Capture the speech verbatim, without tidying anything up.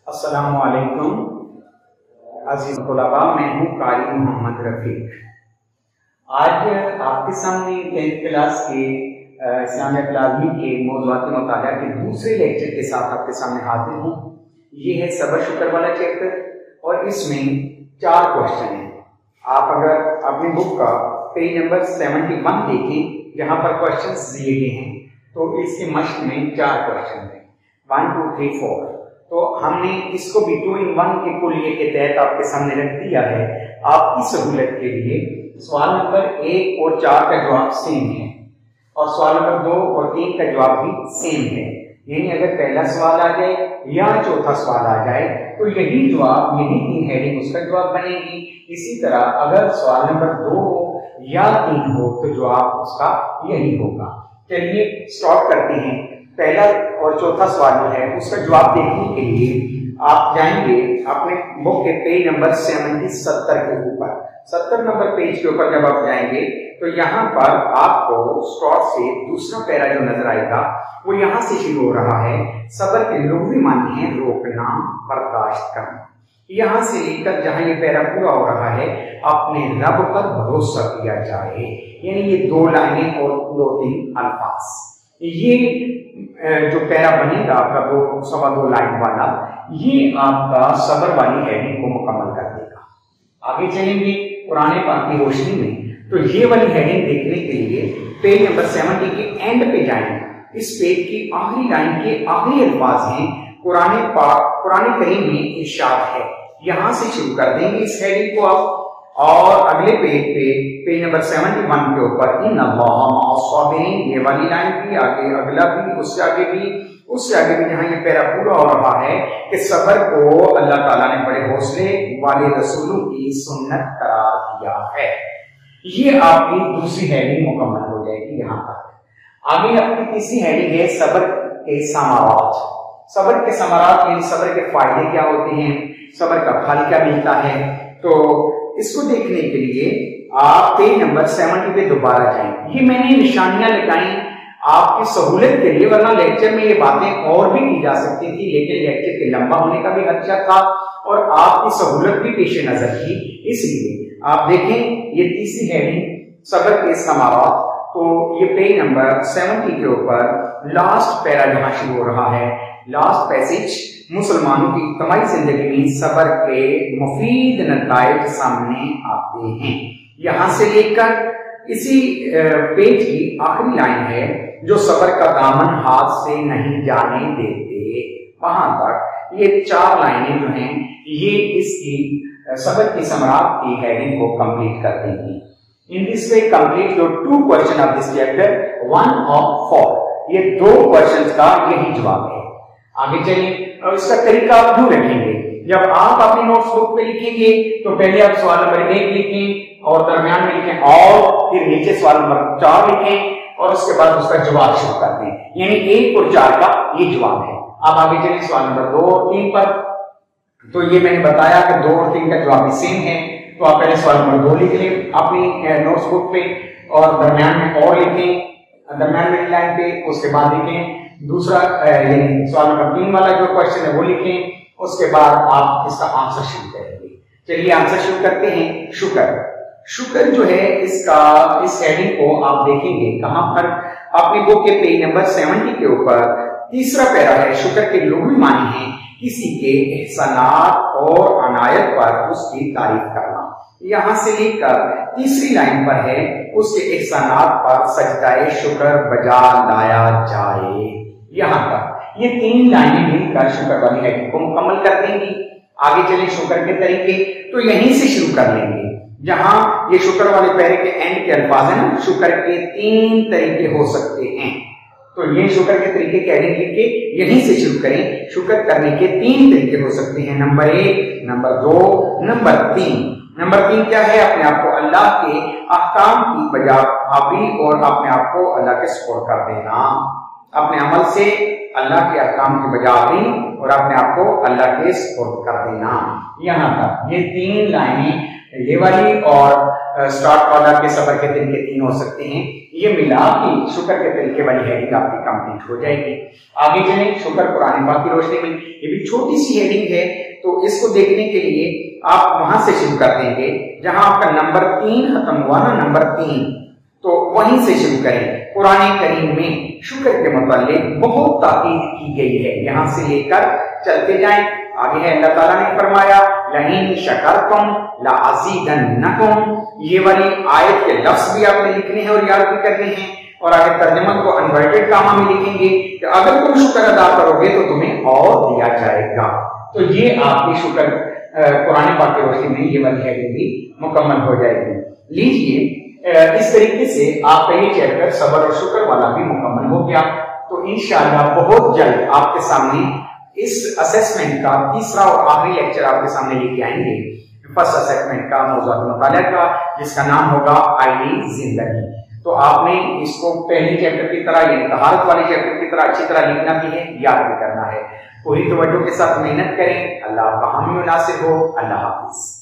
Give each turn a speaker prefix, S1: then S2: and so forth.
S1: السلام علیکم عزیز طلباء، میں ہوں قاری محمد رفیق۔ آج آپ کے سامنے ٹینتھ کلاس کے اسلامیہ لازمی کے موضوعات مطالعہ کے دوسرے لیکچر کے ساتھ آپ کے سامنے حاضر ہوں۔ یہ ہے صبر شکر والا چیپٹر اور اس میں چار کوشچن ہیں۔ آپ اگر اپنی بک کا پیج نمبر سیونٹی ون دیکھیں جہاں پر کوشچنز دیے گئے ہیں تو اس کی مشق میں چار کوشچن ہیں، ون ٹو تھری فور۔ تو ہم نے اس کو بھی ٹو ان ون کے کلیے کے تحت آپ کے سامنے رکھ دیا ہے۔ آپ کی سہولت کے لیے سوال نمبر ایک اور چار کا جواب سیم ہے اور سوال نمبر دو اور تین کا جواب بھی سیم ہے، یعنی اگر پہلا سوال آ جائے یا چوتھا سوال آ جائے تو یہی جواب، یہی تین ہیڈنگ اس کا جواب بنے گی۔ اسی طرح اگر سوال نمبر دو ہو یا تین ہو تو جواب اس کا یہی ہوگا۔ چلیے اسٹارٹ کرتے ہیں۔ پہلا اور چوتھا سوال جو ہے اس کا جواب دیکھنے کے لیے آپ جائیں گے اپنے بک کے پیج نمبر سیونٹی ستر کے اوپر۔ ستر نمبر پیج کے اوپر جب آپ جائیں گے تو یہاں پر آپ کو اسٹارٹ سے دوسرا پیرا جو نظر آئے گا وہ یہاں سے شروع ہو رہا ہے۔ صبر کے لغوی معنی ہے روکنا، برداشت کرنا۔ یہاں سے لے کر جہاں یہ پیرا پورا ہو رہا ہے اپنے رب پر بھروسہ کیا جائے، یعنی یہ دو لائنیں اور دو تین الفاظ، یہ جو پیرا بنے گا آپ کا دو سوا دو لائن والا، یہ آپ کا صبر والی ہیڈنگ کو مکمل کر دے گا۔ آگے چلیں گے قرآن پاک کی روشنی میں تو یہ والی ہیڈنگ دیکھنے کے لیے پیج نمبر سیونٹی کے اینڈ پہ جائیں۔ اس پیج کی آخری لائن کے آخری الفاظ ہیں قرآن پاک قرآن کریم میں ارشاد ہے، یہاں سے شروع کر دیں گے اس ہیڈنگ کو آپ، اور اگلے پیج پہ پیج نمبر سیونٹی ون کے اوپر ان اللہ مع الصابرین، یہ والی لائن بھی آگے، اگلا بھی، اس سے آگے بھی، اس سے آگے بھی جہاں یہ پیرا پورا ہو رہا ہے کہ صبر کو اللہ تعالیٰ نے بڑے حوصلے والے رسولوں کی سنت قرار دیا ہے۔ یہ آپ کی دوسری ہیڈنگ مکمل ہو جائے گی یہاں تک۔ آگے آپ کی تیسری ہیڈنگ ہے صبر کے ثمرات۔ صبر کے ثمرات یعنی صبر کے فائدے کیا ہوتے ہیں، صبر کا پھل کیا ملتا ہے۔ تو اس کو دیکھنے کے لیے آپ پیج نمبر سیونٹی پہ دوبارہ جائیں۔ یہ میں نے نشانیاں لگائیں آپ کی سہولت کے لیے، ورنہ لیکچر میں یہ باتیں اور بھی کی جا سکتی تھی، لیکن لیکچر کے لمبا ہونے کا بھی خدشہ تھا اور آپ کی سہولت بھی پیش نظر تھی، اس لیے آپ دیکھیں یہ تیسری ہیڈنگ صبر کے ثمرات۔ تو یہ پیج نمبر سیونٹی کے اوپر لاسٹ پیرا جہاں شروع ہو رہا ہے، لاسٹ پیسج، مسلمانوں کی اجتماعی زندگی میں صبر کے مفید نتائج سامنے آتے ہیں۔ یہاں سے لے کر اسی پیج کی آخری لائن ہے جو صبر کا دامن ہاتھ سے نہیں جانے دیتے، وہاں تک یہ چار لائنیں جو ہیں یہ اس کی صبر کی ثمرات کی ہیڈنگ کو کمپلیٹ کر دیں گی۔ In this way complete your two question of this chapter, one of four. یہ دو questions کا یہی جواب ہے۔ آگے چلیں اور اس کا طریقہ آپ یوں رکھیں گے، جب آپ اپنی نوٹس بک پہ لکھیں گے تو پہلے آپ سوال نمبر ایک لکھیں اور درمیان میں لکھیں اور پھر نیچے سوال نمبر چار لکھیں اور اس کے بعد اس کا جواب شروع کر دیں، یعنی ایک اور چار کا یہ جواب ہے۔ آپ آگے چلیں سوال نمبر دو اور تین پر۔ تو یہ میں نے بتایا کہ دو اور تین کا جواب بھی سیم ہے، تو آپ پہلے سوال نمبر دو لکھ لیں اپنی نوٹس بک پہ اور درمیان میں اور لکھیں، درمیان میں لائن پہ، اس کے بعد لکھیں دوسرا یعنی سوال نمبر تین والا جو کوشچن ہے وہ لکھیں، اس کے بعد آپ اس کا آنسر شروع کریں گے۔ چلیے آنسر شروع کرتے ہیں۔ شکر شکر جو ہے اس کا اس ہیڈنگ کو آپ دیکھیں گے کہاں پر، اپنی بک کے پیج نمبر سیونٹی کے اوپر تیسرا پیرا ہے۔ شکر کے لغوی معنی ہیں کسی کے احسانات اور عنایت پر اس کی تعریف کرنا۔ یہاں سے لے کر تیسری لائن پر ہے اس کے احسانات پر سجدہ شکر بجا لایا جائے، یہاں تک یہ تین لائنیں مل کر شکر والی ہیڈنگ کو مکمل کر دیں گی۔ آگے چلیں شکر کے طریقے، تو یہیں سے شروع کر لیں گے جہاں یہ شکر والے پیرے کے اینڈ کے الفاظ ہیں نا، شکر کے تین طریقے ہو سکتے ہیں، تو یہ شکر کے طریقے کہنے کے یہیں سے شروع کریں۔ شکر کرنے کے تین طریقے ہو سکتے ہیں، نمبر ایک، نمبر دو، نمبر تین۔ نمبر تین کیا ہے؟ اپنے آپ کو اللہ کے احکام کی بجا آوری اور اپنے آپ کو اللہ کے سپرد کر دینا، اپنے عمل سے اللہ کے احکام کی بجا آوری اور اپنے آپ کو اللہ کے سپرد کر دینا۔ یہاں تک یہ تین لائنیں یہ والی اور स्टार्ट ऑर्डर के सबर के तरीके तीन हो सकते हैं। ये मिला के शुक्र के तरीके वाली हेडिंग आपकी कंप्लीट हो जाएगी। आगे चलें, शुक्र कुरान पाक की रोशनी में, ये भी छोटी सी हेडिंग है, तो इसको देखने के लिए आप वहां से शुरू कर देंगे जहां आपका नंबर तीन खत्म हुआ ना, नंबर तीन, तो वहीं से शुरू करें। कुरान करीम में शुक्र के मुताल्लिक बहुत ताकीद की गई है, यहां से लेकर चलते जाएं। आगे है अल्लाह ताला ने फरमाया लइन शकरतुम लाज़ीदन्नकुम, ये वाली आयत के लफ्ज भी आपने लिखने हैं और याद भी करने हैं, और आगे तर्जुमा को अनवर्टेड कामा में लिखेंगे कि अगर तुम शुक्र अदा करोगे तो तुम्हें और दिया जाएगा। तो ये आपकी शुक्र कुरान पाक की रोशनी में ये वाली हेडिंग भी मुकम्मल हो जाएगी। लीजिए, इस तरीके से आपका ये चैप्टर सबर और शुक्र वाला भी मुकम्मल हो गया। तो इंशाअल्लाह बहुत जल्द आपके सामने इस असेसमेंट का तीसरा और आखिरी लेक्चर आपके सामने लेके आएंगे, फर्स्ट असेसमेंट का मौज़ूआत मुताला का, जिसका नाम होगा आईनी जिंदगी। तो आपने इसको पहले चैप्टर की तरह यानी तहारत वाले चैप्टर की तरह अच्छी तरह लिखना भी है, याद भी करना है। पूरी तवज्जो के साथ मेहनत करें। अल्लाह का हामी नासिर हो। अल्लाह हाफिज।